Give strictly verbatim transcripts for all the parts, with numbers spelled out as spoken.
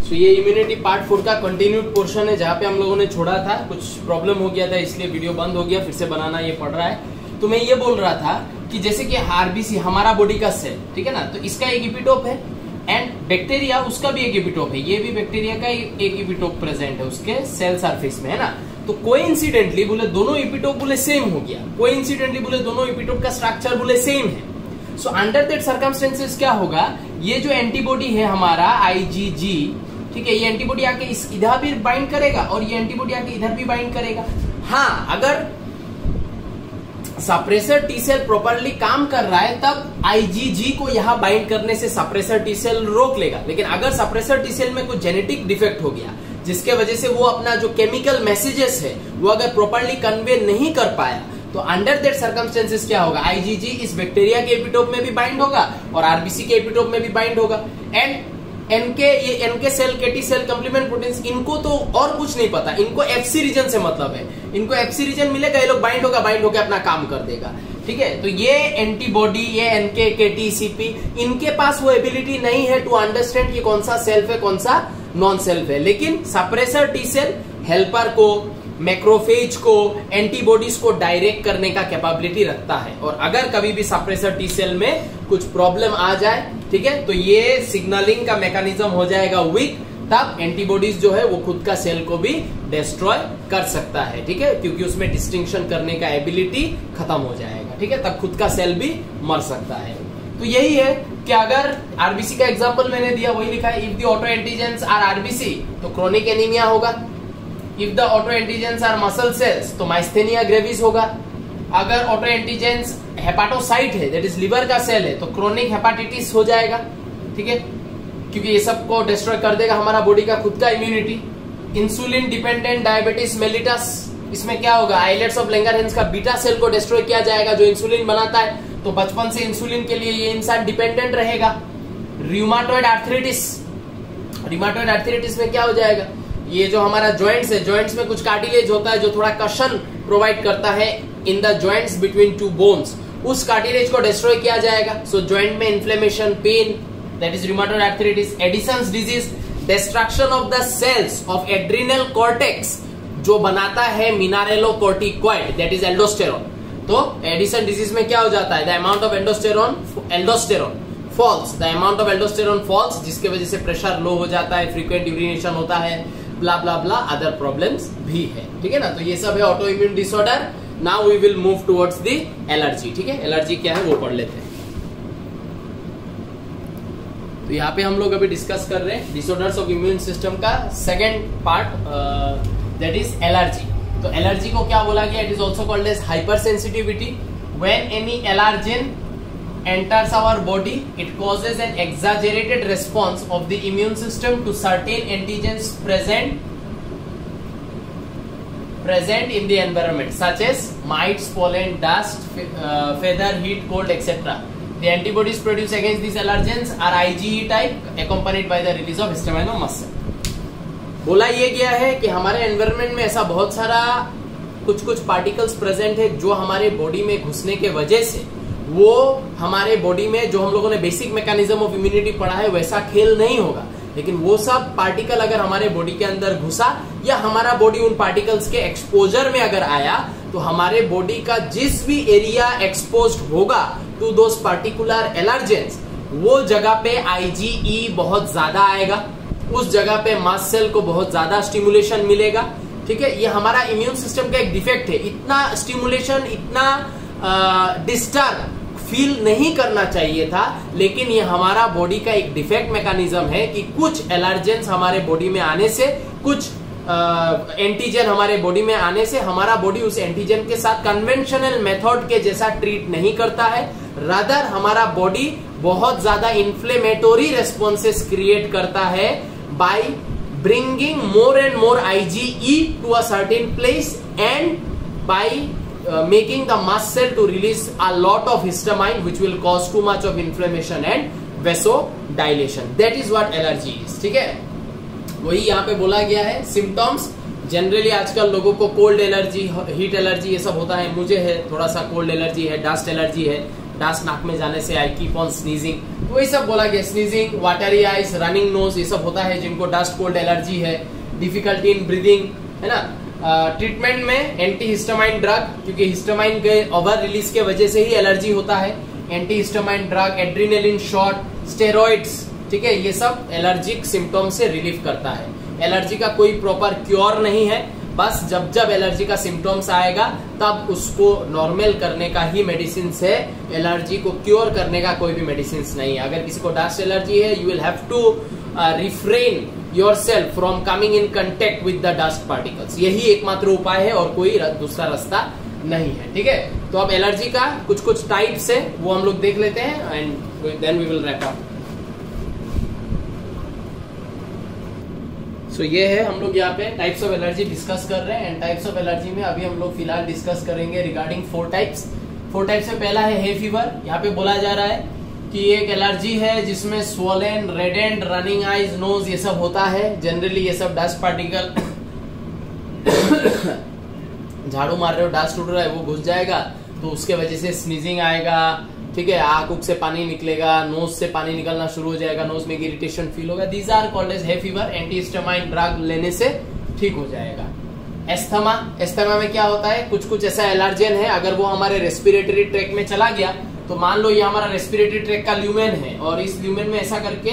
सो so, ये immunity part four का continued portion है, जहाँ पे हम लोगों ने छोड़ा था। कुछ प्रॉब्लम हो गया था इसलिए वीडियो बंद हो गया, फिर से बनाना ये पड़ रहा है। तो मैं ये बोल रहा था कि जैसे कि आरबीसी हमारा बॉडी का सेल, ठीक है ना, तो इसका एक इपिटोप है एंड बैक्टीरिया उसका भी एक इपिटोप है। ये भी बैक्टीरिया का एक इपिटोप प्रेजेंट है उसके सेल सरफेस में, है ना। तो कोइंसिडेंटली बोले दोनों इपिटोप बोले सेम हो गया, कोइंसिडेंटली बोले दोनों इपिटोप का स्ट्रक्चर बोले सेम है। सो अंडर दैट सर्कमस्टेंसेस क्या होगा, ये जो एंटीबॉडी है हमारा आईजीजी, ठीक है, ये एंटीबॉडी आके इस इधर भी बाइंड करेगा और ये एंटीबॉडी आके इधर भी बाइंड करेगा। हाँ, अगर सप्रेसर टी सेल प्रॉपरली काम कर रहा है तब आईजीजी को यहां बाइंड करने से सप्रेसर टी सेल रोक लेगा। लेकिन अगर सप्रेसर टी सेल में कोई जेनेटिक डिफेक्ट हो गया जिसके वजह से वो अपना जो केमिकल मैसेजेस है वो अगर प्रॉपरली कन्वे नहीं कर पाया, तो अंडर दैट सर्कमस्टेंसेस क्या होगा, आईजीजी इस बैक्टीरिया के एपिटोप में भी बाइंड होगा और आरबीसी के एपिटोप में भी बाइंड होगा। एंड एनके ये NK cell, KT cell, complement proteins, इनको तो और कुछ नहीं पता, इनको एफसी रीजन से मतलब है। इनको एफसी रीजन मिलेगा, ये लोग बाइंड होगा, बाइंड होकर अपना काम कर देगा, ठीक है। तो ये एंटीबॉडी, ये एनके, केटी, सीपी, इनके पास वो एबिलिटी नहीं है टू अंडरस्टैंड कि कौन सा सेल्फ है कौन सा नॉन सेल्फ है। लेकिन सप्रेसर टी सेल हेल्पर को, मैक्रोफेज को, एंटीबॉडीज को डायरेक्ट करने का कैपेबिलिटी रखता है। और अगर कभी भी सप्रेसर टी सेल में कुछ प्रॉब्लम आ जाए, ठीक है, तो ये सिग्नलिंग का मैकेनिज्म हो जाएगा वीक, तब एंटीबॉडीज जो है वो खुद का सेल को भी डिस्ट्रॉय कर सकता है, ठीक है, क्योंकि उसमें डिस्टिंक्शन करने का एबिलिटी खत्म हो जाएगा, ठीक है, तब खुद का सेल भी मर सकता है। तो यही है कि अगर आरबीसी का एग्जांपल मैंने दिया, वही लिखा है, if the auto antigens are RBC तो क्रोनिक एनीमिया होगा, if the auto antigens are muscle cells तो माइस्थेनिया ग्रेविस होगा, अगर ऑटो एंटीजेंस हेपाटोसाइट है, दैट इज लिवर का सेल है, तो क्रोनिक हेपाटाइटिस हो जाएगा, ठीक है, क्योंकि ये सब को डिस्ट्रॉय कर देगा हमारा बॉडी का खुद का immunity. Insulin dependent diabetes mellitus, इसमें क्या होगा, आइलेट्स ऑफ लैंगरहैंस का बीटा सेल को डिस्ट्रॉय किया जाएगा जो इंसुलिन बनाता है, तो बचपन से इंसुलिन के लिए ये इंसान डिपेंडेंट रहेगा। रियूमाटॉइड आर्थराइटिस, रियूमाटॉइड आर्थराइटिस में क्या हो जाएगा, ये जो हमारा जॉइंट्स है, जॉइंट्स में कुछ कार्टिलेज होता है जो थोड़ा कशन प्रोवाइड करता है in the joints between two bones, उस कार्टिलेज को डिस्ट्रॉय किया जाएगा। सो so, जॉइंट में inflammation, pain, that is rheumatoid arthritis. Addison's disease, destruction of the cells of adrenal cortex जो बनाता है मिनरेलोकॉर्टिकॉइड, दैट इज एल्डोस्टेरोन। तो एडिसन डिजीज में क्या हो जाता है, the amount of aldosterone aldosterone falls, the amount of aldosterone falls, जिसके वजह से प्रेशर लो हो जाता है, फ्रीक्वेंट यूरिनेशन होता है, ब्ला ब्ला ब्ला, अदर प्रॉब्लम्स भी है, ठीक है ना। तो ये सब है auto immune disorder. Now we will move towards the allergy, ठीक है, एलर्जी क्या है वो पढ़ लेते हैं। तो यहाँ पे हम लोग अभी डिस्कस कर रहे हैं डिसऑर्डर्स ऑफ इम्यून सिस्टम का second part, that is allergy. तो एलर्जी को क्या बोला गया, it is also called as hyper sensitivity. When any allergen enters our body, it causes an exaggerated response of the immune system to certain antigens present present in the environment, such as mites, pollen, dust, uh, feather, heat, cold, et cetera. The antibodies produced against these allergens are IgE type, accompanied by the release of histamine or mast. बोला ये गया है कि हमारे environment में ऐसा बहुत सारा कुछ कुछ पार्टिकल्स प्रेजेंट है जो हमारे बॉडी में घुसने के वजह से वो हमारे बॉडी में जो हम लोगों ने बेसिक मैकेनिज्म ऑफ इम्यूनिटी पढ़ा है वैसा खेल नहीं होगा। लेकिन वो सब पार्टिकल अगर हमारे बॉडी के अंदर घुसा या हमारा बॉडी उन पार्टिकल्स के एक्सपोजर में अगर आया, तो हमारे बॉडी का जिस भी एरिया एक्सपोज्ड होगा टू दोस पार्टिकुलर एलर्जेंस, वो जगह पे आईजीई बहुत ज्यादा आएगा, उस जगह पे मास्ट सेल को बहुत ज्यादा स्टिमुलेशन मिलेगा, ठीक है। ये हमारा इम्यून सिस्टम का एक डिफेक्ट है, इतना स्टिमुलेशन, इतना डिस्टर्ब फील नहीं करना चाहिए था, लेकिन ये हमारा बॉडी का एक डिफेक्ट मैकेनिज्म है कि कुछ एलर्जेंस हमारे बॉडी में आने से, कुछ एंटीजन हमारे बॉडी में आने से हमारा बॉडी उस एंटीजन के साथ कन्वेंशनल मेथड के जैसा ट्रीट नहीं करता है, रादर हमारा बॉडी बहुत ज्यादा इन्फ्लेमेटोरी रेस्पॉन्सेस क्रिएट करता है by bringing more and more IgE to a certain place and by Uh, making the mast cell to release a lot of histamine which will cause too much of inflammation and vasodilation. That is what allergy is, ठीक है। वही यहाँ पे बोला गया है। Symptoms generally आजकल लोगों को कोल्ड एलर्जी, हीट एलर्जी ये सब होता है, मुझे है थोड़ा सा कोल्ड एलर्जी है, डस्ट एलर्जी है, डास्ट नाक में जाने से आई कीप ऑन स्नीजिंग, तो वही सब बोला गया। Sneezing, watery eyes, running nose, ये सब होता है जिनको डस्ट कोल्ड एलर्जी है। डिफिकल्टी इन ब्रीदिंग, है ना। ट्रीटमेंट uh, में एंटी हिस्टामाइन ड्रग, क्योंकि हिस्टामाइन के ओवर रिलीज के वजह से ही एलर्जी होता है। Anti histamine drug, adrenaline shot, steroids, ठीक है, ये सब एलर्जिक सिम्टोम से रिलीफ करता है। एलर्जी का कोई प्रॉपर क्योर नहीं है, बस जब जब एलर्जी का सिम्टोम्स आएगा तब उसको नॉर्मल करने का ही मेडिसिन है। एलर्जी को क्योर करने का कोई भी मेडिसिन नहीं है। अगर किसी को डस्ट एलर्जी है, you will have to refrain yourself from coming in contact with the dust particles. यही एकमात्र उपाय है और कोई दूसरा रास्ता नहीं है, ठीक है। तो अब एलर्जी का कुछ कुछ टाइप्स है वो हम लोग देख लेते हैं and then we will wrap up. So so, ये है, हम लोग यहाँ पे टाइप्स ऑफ एलर्जी डिस्कस कर रहे हैं। एंड टाइप्स ऑफ एलर्जी में अभी हम लोग फिलहाल डिस्कस करेंगे regarding four types. Four types में पहला है हे फीवर। यहाँ पे बोला जा रहा है कि एक एलर्जी है जिसमें swollen, reddened, running eyes, nose, ये सब होता है। जनरली ये सब डस्ट पार्टिकल झाड़ू मार रहे हो, डस्ट उड़ रहा है, वो घुस जाएगा तो उसके वजह से स्नीजिंग आएगा, ठीक है, आंख उक से पानी निकलेगा, नोज से पानी निकलना शुरू हो जाएगा, नोज में इरिटेशन फील होगा। These are called as hay fever. Antihistamine drug लेने से ठीक हो जाएगा। एस्थमा, एस्थमा में क्या होता है, कुछ कुछ ऐसा एलर्जेन है, अगर वो हमारे रेस्पिरेटरी ट्रैक में चला गया तो मान लो ये हमारा रेस्पिरेटरी ट्रैक का ल्यूमेन है और इस ल्यूमेन में ऐसा करके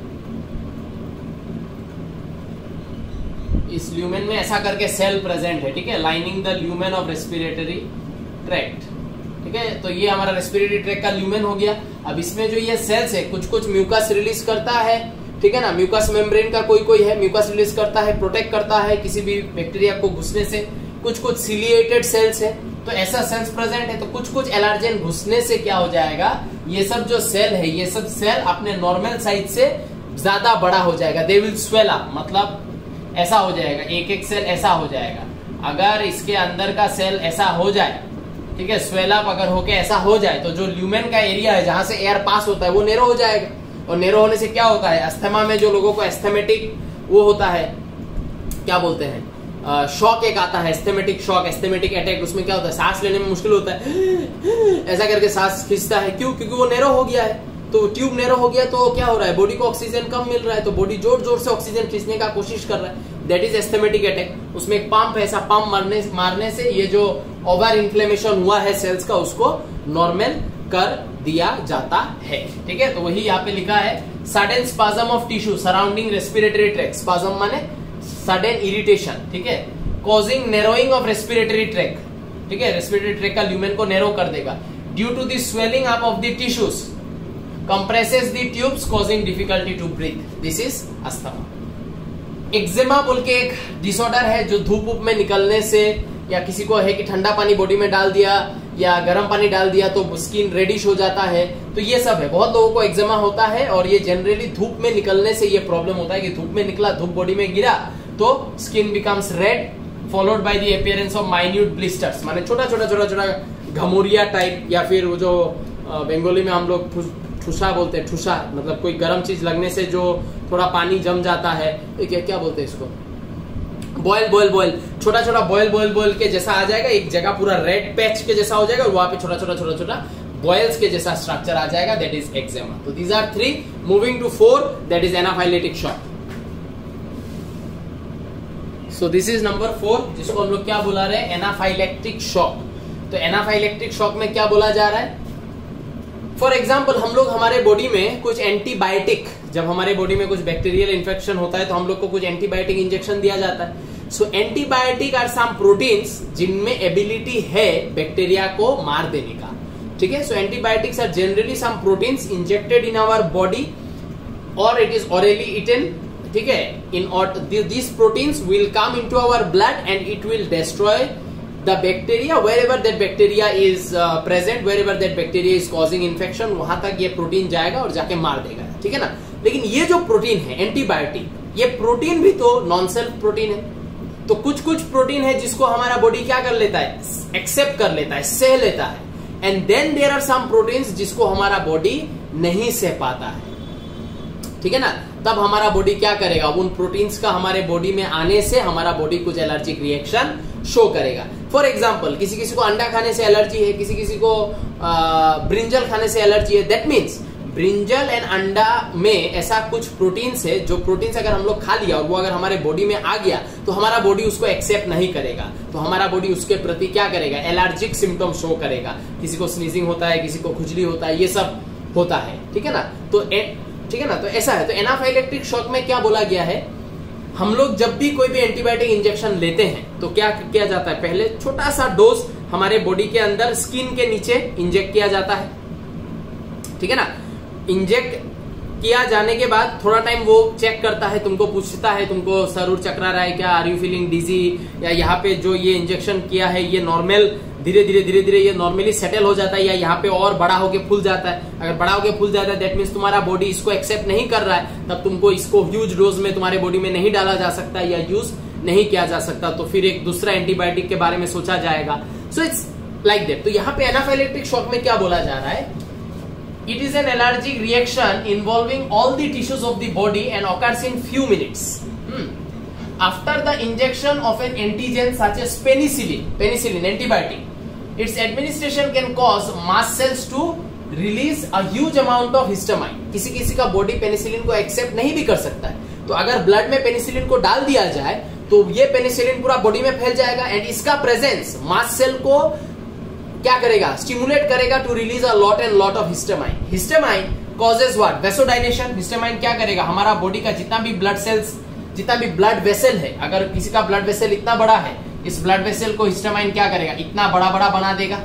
इस ल्यूमेन में ऐसा करके सेल प्रेजेंट है, ठीक है, lining the lumen of respiratory tract, ठीक है। तो ये हमारा रेस्पिरेटरी ट्रैक का ल्यूमेन हो गया। अब इसमें जो ये सेल्स है कुछ कुछ म्यूकस रिलीज करता है, ठीक है ना। म्यूकस मेम्ब्रेन का कोई कोई है, म्यूकस रिलीज करता है, प्रोटेक्ट करता है किसी भी बैक्टीरिया को घुसने से। कुछ कुछ सिलिएटेड सेल्स है, तो ऐसा सेल्स प्रेजेंट है। तो कुछ कुछ एलर्जेन घुसने से क्या हो जाएगा, ये सब जो सेल है, ये सब सेल अपने नॉर्मल साइज से ज्यादा बड़ा हो जाएगा। दे विल स्वेल अप, मतलब ऐसा हो जाएगा, एक एक सेल ऐसा हो जाएगा। अगर इसके अंदर का सेल ऐसा हो जाए, ठीक है, स्वेल अप अगर होके ऐसा हो जाए तो जो ल्यूमेन का एरिया है जहां से एयर पास होता है वो नेरो हो जाएगा। और नेरो होने से क्या होता है, अस्थमा में जो लोगों को एस्थेमेटिक वो होता है, क्या बोलते हैं, शॉक एक आता है, एस्थेमेटिक शॉक, एस्थेमेटिक अटैक। उसमें क्या होता है, सांस लेने में मुश्किल होता है, ऐसा करके सांस खींचता है। क्यों? क्योंकि वो नेरो हो गया है। तो ट्यूब नेरो हो गया तो क्या हो रहा है, बॉडी को ऑक्सीजन कम मिल रहा है, तो बॉडी जोर जोर से ऑक्सीजन खींचने का कोशिश कर रहा है। That is asthmatic attack. उसमें एक पंप है, ऐसा पंप मारने मारने से ये जो ओवर इन्फ्लेमेशन हुआ है सेल्स का, उसको नॉर्मल कर दिया जाता है, ठीक है। तो वही यहाँ पे लिखा है, sudden spasm of tissue surrounding respiratory tract. Spasm माने सडन इरिटेशन, ठीक है, causing narrowing of respiratory tract, ठीक है, रेस्पिरेटरी ट्रैक का ल्यूमेन को नैरो कर देगा। Due to the swelling up of the tissues compresses the tubes causing difficulty to breathe. This is asthma. Eczema बोल के एक डिसऑर्डर है जो धूप उप में निकलने से, या किसी को है कि ठंडा पानी बॉडी में डाल दिया या गर्म पानी डाल दिया तो स्किन रेडिश हो जाता है, तो ये सब है। बहुत लोगों को एक्जेमा होता है और ये जनरली धूप में निकलने से ये प्रॉब्लम होता है कि धूप में निकला, धूप बॉडी में गिरा तो skin becomes red followed by the appearance of minute blisters, माने छोटा छोटा छोटा छोटा घमोरिया टाइप, या फिर वो जो बंगाली में हम लोग ठुसा बोलते हैं, ठुसा मतलब कोई गर्म चीज लगने से जो थोड़ा पानी जम जाता है, क्या क्या बोलते हैं इसको, बॉयल बॉयल बॉयल, छोटा छोटा बॉयल बॉयल बॉयल के जैसा आ जाएगा, एक जगह पूरा रेड पैच के जैसा हो जाएगा और वहां पे छोटा छोटा छोटा छोटा बॉयल्स के जैसा स्ट्रक्चर आ जाएगा, दैट इज एक्जेमा। तो these are three. Moving to four, that is anaphylactic shock. So this is number four, जिसको हम लोग क्या बुला रहे हैं, एनाफाइलेक्टिक शॉक। तो एनाफाइलेक्टिक शॉक में क्या बोला जा रहा है, फॉर एग्जाम्पल हम लोग हमारे बॉडी में कुछ एंटीबायोटिक, जब हमारे बॉडी में कुछ बैक्टीरियल इन्फेक्शन होता है तो हम लोग को कुछ एंटीबायोटिक इंजेक्शन दिया जाता है। So antibiotic are some proteins जिनमें एबिलिटी है बैक्टीरिया को मार देने का, ठीक है। So antibiotics are generally some proteins injected in our body और इट इज ऑरली ईटन, ठीक है। In this proteins will come into our blood and it will destroy the bacteria wherever that bacteria is uh, present, wherever that bacteria is causing infection, वहां तक ये protein जाएगा और जाके मार देगा, ठीक है ना। लेकिन ये जो प्रोटीन है एंटीबायोटिक, ये प्रोटीन भी तो नॉन सेल्फ प्रोटीन है। तो कुछ कुछ प्रोटीन है जिसको हमारा बॉडी क्या कर लेता है, एक्सेप्ट कर लेता है, सह लेता है। And then there are some proteins जिसको हमारा बॉडी नहीं सह पाता है, ठीक है ना। तब हमारा बॉडी क्या करेगा, उन प्रोटीन्स का हमारे बॉडी में आने से हमारा बॉडी कुछ एलर्जिक रिएक्शन शो करेगा। फॉर एग्जाम्पल किसी किसी को अंडा खाने से एलर्जी है, किसी किसी को ब्रिंजल खाने से एलर्जी है। दैट मीन्स ब्रिंजल एंड अंडा में ऐसा कुछ प्रोटीन्स है जो प्रोटीन्स अगर हम लोग खा लिया और वो अगर हमारे बॉडी में आ गया तो हमारा बॉडी उसको एक्सेप्ट नहीं करेगा, तो हमारा बॉडी उसके प्रति क्या करेगा, एलर्जिक सिम्टम शो करेगा। किसी को स्नीजिंग होता है, किसी को खुजली होता है, ये सब होता है, ठीक है ना। तो ठीक है ना, तो ऐसा है। तो एनाफाइलेक्टिक शॉक में क्या बोला गया है, हम लोग जब भी कोई भी एंटीबायोटिक इंजेक्शन लेते हैं तो क्या किया जाता है, पहले छोटा सा डोज हमारे बॉडी के अंदर स्किन के नीचे इंजेक्ट किया जाता है, ठीक है ना। इंजेक्ट किया जाने के बाद थोड़ा टाइम वो चेक करता है, तुमको पूछता है तुमको सर उर चकरा रहा है क्या, आर यू फीलिंग डिजी, या यहाँ पे जो ये इंजेक्शन किया है ये नॉर्मल धीरे धीरे धीरे धीरे ये नॉर्मली सेटल हो जाता है या यहाँ पे और बड़ा होके फूल जाता है। अगर बड़ा होके फूल जाता है दैट मीन्स तुम्हारा बॉडी इसको एक्सेप्ट नहीं कर रहा है, तब तुमको इसको ह्यूज डोज में तुम्हारे बॉडी में नहीं डाला जा सकता या यूज नहीं किया जा सकता, तो फिर एक दूसरा एंटीबायोटिक के बारे में सोचा जाएगा। So it's like that. तो यहाँ पे एनाफाइलेक्टिक शॉक में क्या बोला जा रहा है, it is an allergic reaction involving all the tissues of the body and occurs in few minutes hmm. after the injection of an antigen such as penicillin penicillin antibiotic. Its administration can cause mast cells to release a huge amount of histamine. किसी किसी का body penicillin को accept नहीं भी कर सकता है, तो अगर ब्लड में पेनिसिलिन को डाल दिया जाए तो ये पेनिसिलिन पूरा बॉडी में फैल जाएगा एंड इसका प्रेजेंस मास्ट सेल को क्या करेगा, स्टिमुलेट करेगा to release a lot and lot of histamine. Histamine causes what, vasodilation. Histamine क्या करेगा, हमारा बॉडी का जितना भी ब्लड सेल्स, जितना भी ब्लड वेसल है, अगर किसी का ब्लड वेसल इतना बड़ा है, इस ब्लड वेसल को हिस्टामाइन क्या करेगा, इतना बड़ा बड़ा बना देगा,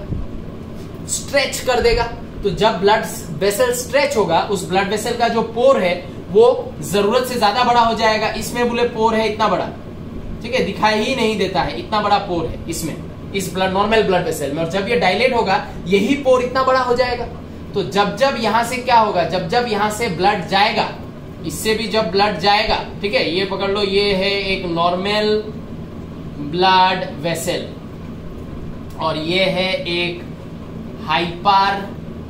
स्ट्रेच कर देगा। तो जब ब्लड वेसल स्ट्रेच होगा, उस ब्लड वेसल का जो पोर है वो जरूरत से ज्यादा बड़ा हो जाएगा। इसमें बोले पोर है इतना बड़ा, ठीक है, दिखाई ही नहीं देता है, इतना बड़ा पोर है इसमें, इस ब्लड नॉर्मल ब्लड वेसल में, और जब ये डायलेट होगा यही पोर इतना बड़ा हो जाएगा। तो जब जब यहां से क्या होगा, जब जब यहां से ब्लड जाएगा, इससे भी जब ब्लड जाएगा, ठीक है, ये पकड़ लो, ये है एक नॉर्मल ब्लड वेसल और ये है एक हाइपर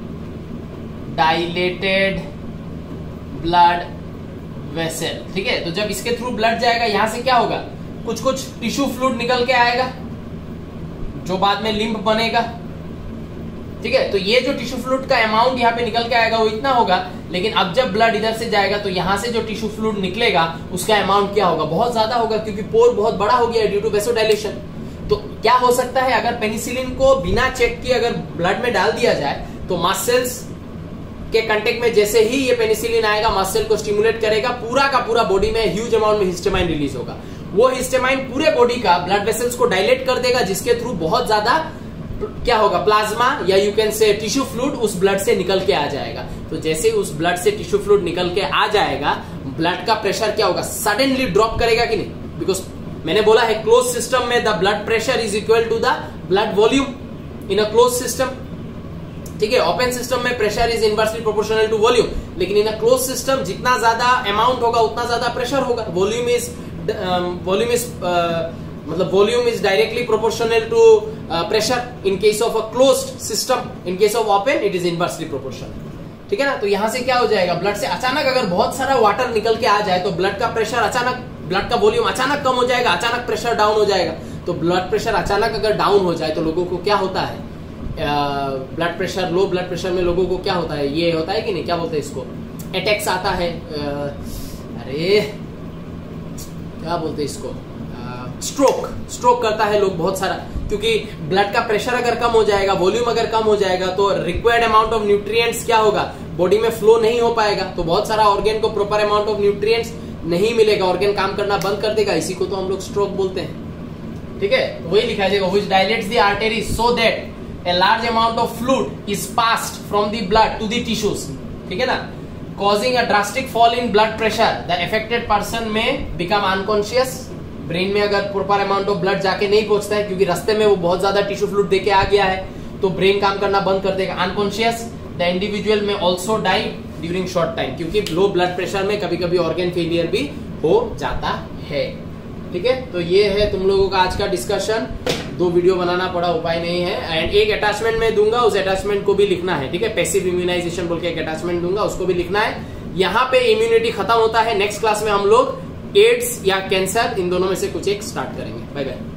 डायलेटेड ब्लड वेसल, ठीक है। तो जब इसके थ्रू ब्लड जाएगा, यहां से क्या होगा, कुछ कुछ टिश्यू फ्लूइड निकल के आएगा जो बाद में लिम्फ बनेगा, ठीक है। तो ये जो टिश्यू फ्लूइड का अमाउंट यहाँ पे निकल के आएगा वो इतना होगा, लेकिन अब जब ब्लड इधर से जाएगा तो यहाँ से जो टिश्यू फ्लूइड निकलेगा उसका अमाउंट क्या होगा, बहुत ज्यादा होगा, क्योंकि पोर बहुत बड़ा हो गया ड्यू टू वैसोडाइलेशन। तो क्या हो सकता है, अगर पेनिसिलिन को बिना चेक किए अगर ब्लड में डाल दिया जाए तो मास्ट सेल्स के कांटेक्ट में जैसे ही ये पेनिसिलिन आएगा, मास्ट सेल को स्टिमुलेट करेगा, पूरा का पूरा बॉडी में ह्यूज अमाउंट में हिस्टामाइन रिलीज होगा। वो हिस्टामाइन पूरे बॉडी का ब्लड वेसल्स को डायलेट कर देगा, जिसके थ्रू बहुत ज्यादा क्या होगा, प्लाज्मा या you can say tissue fluid उस ब्लड से निकल के आ जाएगा। तो जैसे उस ब्लड से टिश्यू फ्लूइड निकल के आ जाएगा, ब्लड का प्रेशर क्या होगा, सडनली ड्रॉप करेगा कि नहीं, बिकॉज मैंने बोला है क्लोज सिस्टम में the blood pressure is equal to the blood volume in a close system, ठीक है। ओपन सिस्टम में pressure is inversely proportional to volume, लेकिन इन अ क्लोज सिस्टम जितना ज्यादा अमाउंट होगा उतना ज्यादा प्रेशर होगा। वॉल्यूम इज वॉल्यूम इज मतलब volume is directly proportional to pressure in case of a closed system, in case of open it is inversely proportional, ठीक है ना। तो यहां से क्या हो जाएगा, ब्लड से अचानक अगर बहुत सारा वाटर निकल के आ जाए तो ब्लड का प्रेशर अचानक, ब्लड का वॉल्यूम अचानक कम हो जाएगा, अचानक प्रेशर डाउन हो जाएगा। तो ब्लड प्रेशर अचानक अगर डाउन हो जाए तो लोगों को क्या होता है, blood pressure, low blood pressure में लोगों को क्या होता है, ये होता है कि नहीं, क्या बोलते हैं इसको, अटैक्स आता है, अरे क्या बोलते हैं इसको, स्ट्रोक, स्ट्रोक करता है लोग बहुत सारा, क्योंकि ब्लड का प्रेशर अगर कम हो जाएगा, वॉल्यूम अगर कम हो जाएगा तो रिक्वायर्ड अमाउंट ऑफ न्यूट्रिएंट्स क्या होगा, बॉडी में फ्लो नहीं हो पाएगा, तो बहुत सारा ऑर्गन को प्रॉपर अमाउंट ऑफ न्यूट्रिएंट्स नहीं मिलेगा, ऑर्गन काम करना बंद कर देगा, इसी को तो हम लोग स्ट्रोक बोलते हैं, ठीक है। वही लिखा जाएगा, which dilates the arteries so that a large amount of fluid is passed from the blood to the tissues, ठीक है ना, causing a drastic fall in blood pressure. The affected person may become unconscious. Brain में अगर proper amount of blood जाके नहीं पहुंचता है, क्योंकि रास्ते में वो बहुत ज्यादा टिश्यू फ्लूइड देके आ गया है, तो ब्रेन काम करना बंद कर देगा, unconscious. The individual may also die during short time, क्योंकि लो ब्लड प्रेशर में कभी कभी ऑर्गन फेलियर भी हो जाता है, ठीक है। तो ये है तुम लोगों का आज का डिस्कशन, दो वीडियो बनाना पड़ा, उपाय नहीं है। एंड एक अटैचमेंट में दूंगा, उस अटैचमेंट को भी लिखना है, ठीक है, पैसिव इम्यूनाइजेशन बोल के एक अटैचमेंट दूंगा, उसको भी लिखना है। यहाँ पे इम्यूनिटी खत्म होता है, नेक्स्ट क्लास में हम लोग एड्स या कैंसर, इन दोनों में से कुछ एक स्टार्ट करेंगे। Bye bye.